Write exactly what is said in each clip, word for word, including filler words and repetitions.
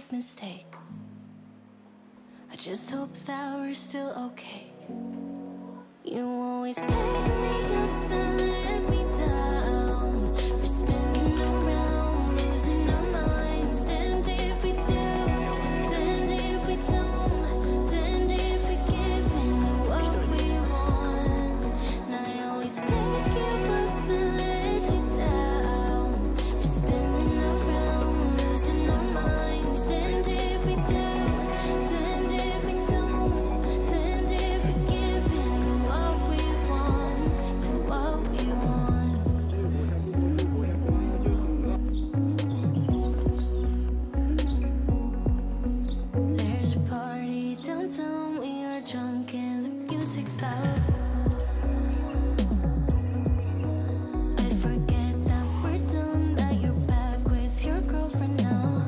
big mistake. I just hope that we're still okay. You always pick me up and let me down. We're spinning around, losing our minds. Damned if we do, damned if we don't, damned if we give in what we want. And I always pick you up and let you down. We're spinning around, losing our minds. Damned if we do, damned if we don't, damned if we give in what we want to what we want. There's a party downtown, we are drunk and the music's loud. I forget that we're done, that you're back with your girlfriend now.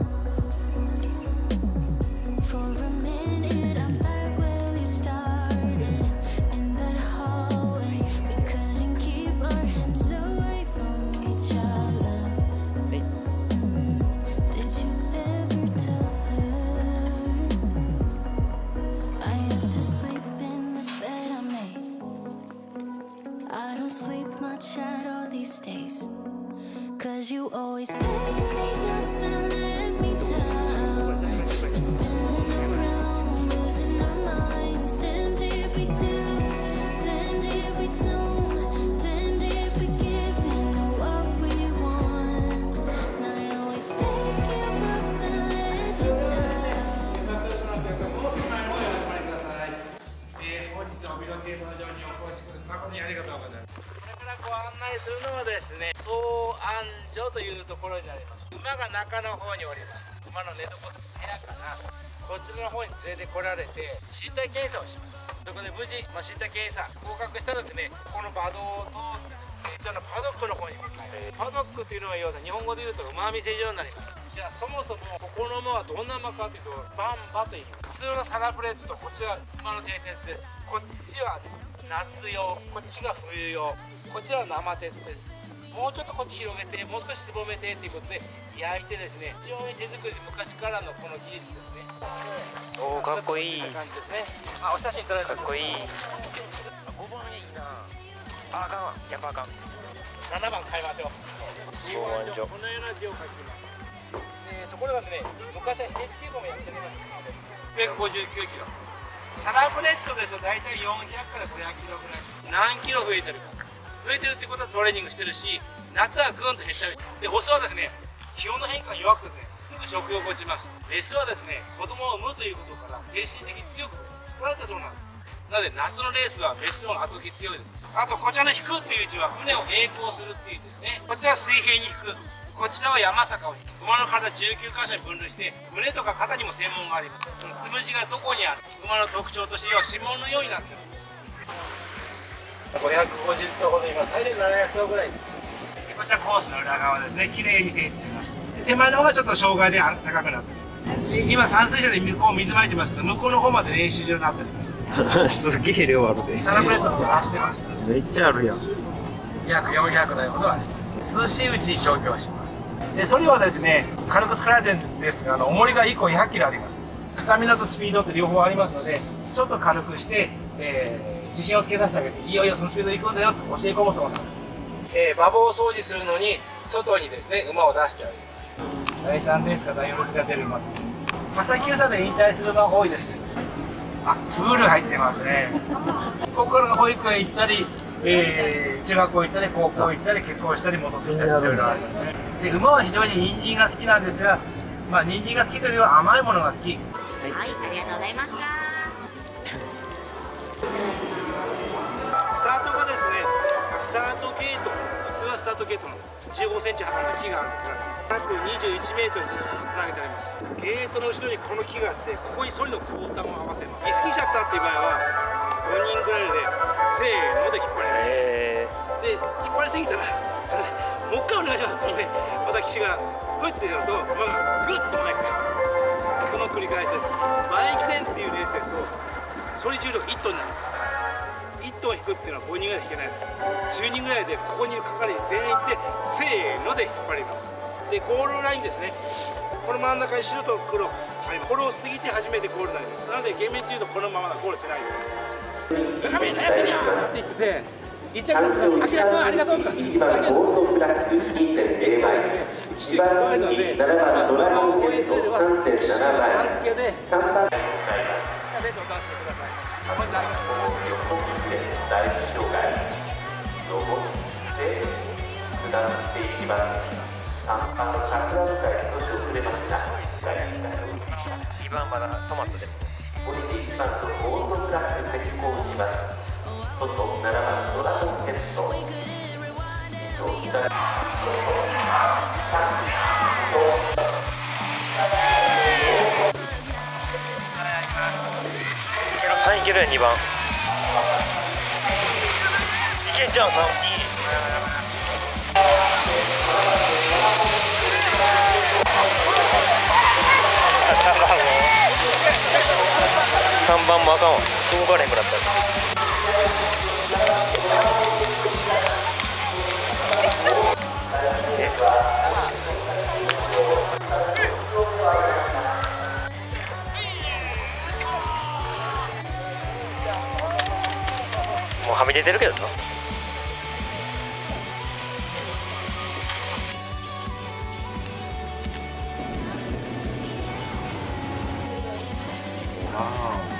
For a minute, I'm back where we started. In that hallway, we couldn't keep our hands away from each other. Mm, Did you ever tell her? I have to sleep in the bed I made. I don't sleep much at all these days. Cause you always pick me up and let me down. We're spinning around, losing our minds. Damned if we do, damned if we don't, damned if we give in what we want. And I always pick you up and let you down. えー本日は帯広警察上にお越しください誠にありがとうございます。これからご案内するのはですね、総安所というところになります。馬が中の方におります。馬の寝床部屋からこちらの方に連れてこられて身体検査をします。そこで無事、まあ、身体検査合格したらですね、この馬道を通ってじゃあパドックの方に向かいます。パドックというのは要は日本語で言うと馬見せ場になります。じゃあそもそもここの馬はどんな馬かというとバン馬という普通のサラブレッド、こちら馬の蹄鉄です。こっちは夏用、こっちが冬用、こちらは生鉄です。もうちょっとこっち広げて、もう少しすぼめてということで焼いてですね、非常に手作り、昔からのこの技術ですね。 おお、かっこいい。 こんな感じですね。あ、お写真撮られてかっこいい。ごばんいいな。あ、あかんわ。やっぱあかん。 ななばん変えましょう。 総安所。 このような字を書きます。えー、ところがですね、昔は エイチキュー もやっておりましたので、ろっぴゃくごじゅうきゅうキロ。サラブレッドですと大体よんひゃくからごひゃくキロぐらい。何キロ増えてるか。増えてるってことはトレーニングしてるし、夏はぐんと減ったり。で、オスはですね、気温の変化が弱くてね、すぐ食欲落ちます。メスはですね、子供を産むということから精神的に強く作られたそうなんです。なので夏のレースはメスの方が後吹き強いです。あとこちらの引くっていう字は船を曳航するっていう字ですね。こちらは水平に引く。こちらは山坂を引く。馬の体じゅうきゅうかしょに分類して胸とか肩にも専門があります。そのつむじがどこにある馬の特徴としては指紋のようになっているんです。ごひゃくごじゅっとうほどいます。最大ななひゃくとうぐらいです。でこちらコースの裏側ですね。綺麗に整地しています。で手前の方がちょっと障害で高くなっております。で今散水車で向こう水まいてますけど、向こうの方まで練習場になっております。 すげえ量あるで。 サラブレッドと走ってました。 めっちゃあるやん。 約よんひゃくだいほどあります。涼しいうちに調教します。でそれはですね、軽く作られてるんですが、あの重りがいっこひゃくキロあります。スタミナとスピードって両方ありますので、ちょっと軽くして、えー、自信をつけ出してあげて、いよいよそのスピードで行くんだよと教え込むそうなんです。えー、馬房を掃除するのに外にですね、馬を出してあります。だいさんレースかだいよんレースが出る馬。朝きゅうさで引退する馬が多いです。あ、プール入ってますね。ここから保育園行ったり、えー、中学校行ったり高校行ったり結婚したり戻ってきたりいろいろありますね。で馬は非常に人参が好きなんですが、まあ人参が好きというよりは甘いものが好き。はい、 はい、ありがとうございました。 スタートがですね、スタートゲート、普通はスタートゲートなんです。じゅうごセンチ幅の木があるんですが、約にじゅういちメートルずっとつなげてあります。ゲートの後ろにこの木があって、ここにソリの後端を合わせます。リスキーシャッターっていう場合はごにんぐらいでせーので引っ張ります。 えで引っ張りすぎたらそれでもう一回お願いしますって言って、私がグッてやると馬がグッと前に来る。その繰り返しです。万円記念っていうレースですとソリ重量がいちトンになります。いちトン引くっていうのはごにんぐらい引けないです。じゅうにんぐらいでここにいる係全員行ってせーので引っ張ります。でゴールラインですね、 この真ん中に白と黒あります。これを過ぎて初めてゴールになります。なので厳密に言うとこのままだゴールしてないです。中身何やってんやーって言ってて一着だったら「あきらくんありがとう」かいちばんゴールドプラス にてんゼロ 倍、いちばん人気ななばんドラゴンヘッド さんてんなな 倍、さんばんレースをお楽しみください。本日ありがとうございます。 横切って大障害上って下っていきます。さんばん桜向かい少し遅れました。 にばんまだトマトでもこれでいちばんとゴールドプラス先行します。外ななばんドラゴンヘッド以上さんいけるやんにばんいけんじゃんさんにさんばんもあかんわ動かれへんくなったもうはみ出てるけどな。 あ